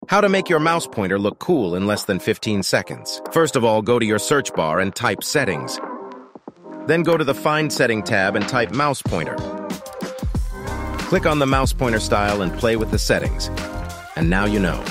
How to make your mouse pointer look cool in less than 15 seconds. First of all, go to your search bar and type Settings. Then go to the Find Setting tab and type Mouse Pointer. Click on the mouse pointer style and play with the settings. And now you know.